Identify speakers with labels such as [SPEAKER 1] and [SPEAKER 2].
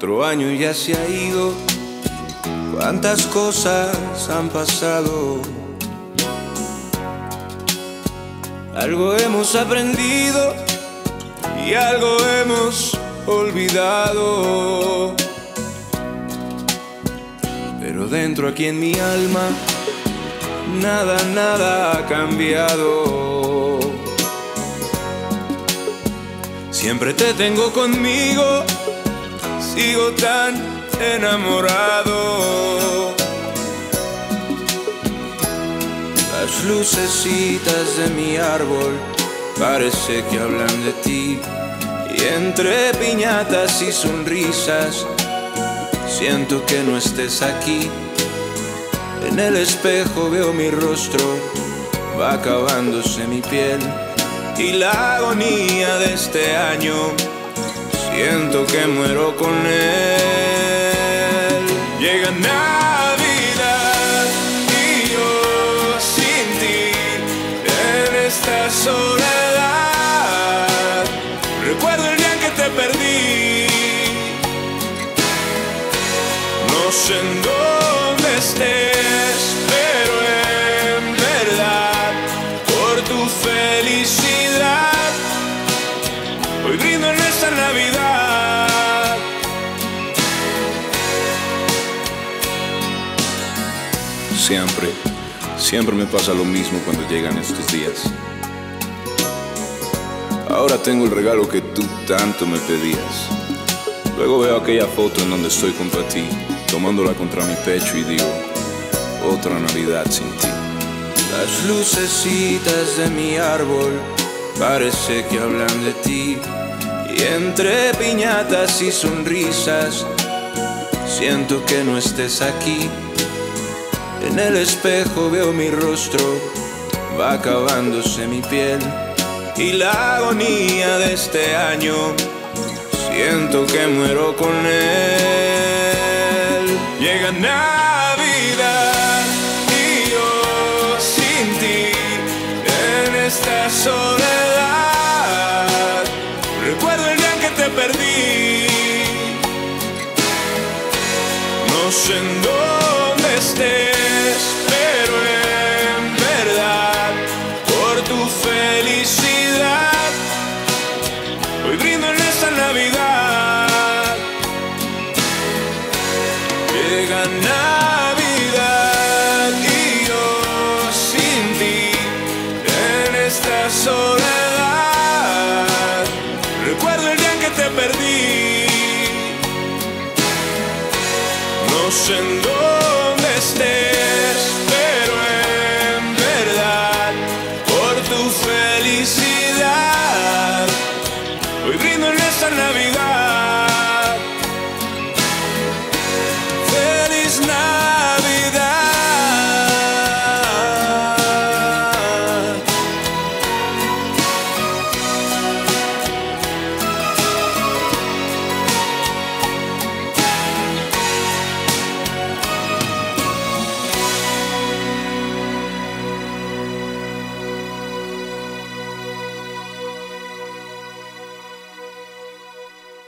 [SPEAKER 1] Otro año ya se ha ido, cuántas cosas han pasado. Algo hemos aprendido y algo hemos olvidado. Pero dentro aquí en mi alma, nada, nada ha cambiado. Siempre te tengo conmigo, sigo tan enamorado. Las lucecitas de mi árbol parece que hablan de ti, y entre piñatas y sonrisas siento que no estés aquí. En el espejo veo mi rostro, va acabándose mi piel, y la agonía de este año siento que muero con él. Llega Navidad y yo sin ti en esta soledad. Recuerdo el día en que te perdí, no sé en dónde estés, pero en verdad por tu felicidad hoy brindo en esta Navidad. Siempre me pasa lo mismo cuando llegan estos días. Ahora tengo el regalo que tú tanto me pedías. Luego veo aquella foto en donde estoy junto a ti, tomándola contra mi pecho, y digo, otra Navidad sin ti. Las lucecitas de mi árbol parece que hablan de ti, y entre piñatas y sonrisas siento que no estés aquí. En el espejo veo mi rostro, va acabándose mi piel, y la agonía de este año siento que muero con él. Llega Navidad y yo sin ti en esta soledad. Recuerdo el día en que te perdí, no sé en dónde estés, pero en verdad por tu felicidad hoy brindo en esta Navidad. Llega Navidad y yo sin ti en esta soledad. Recuerdo el día en que te perdí, no sé en dónde